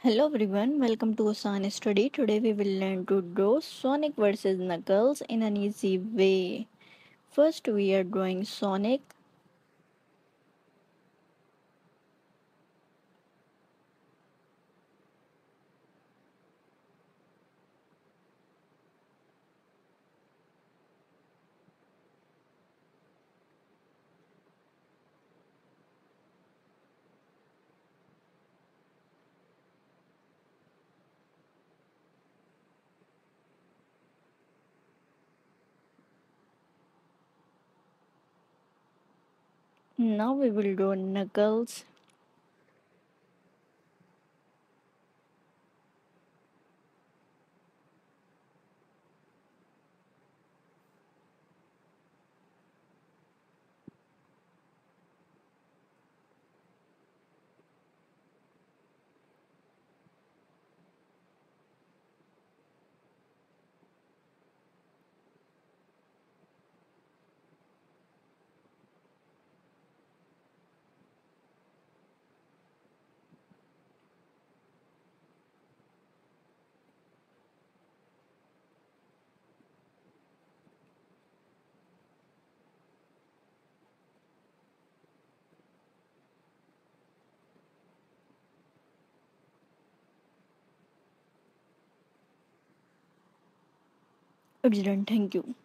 Hello everyone, welcome to Osan Study. Today we will learn to draw Sonic versus Knuckles in an easy way. First we are drawing Sonic. Now we will draw Knuckles. It's done, thank you.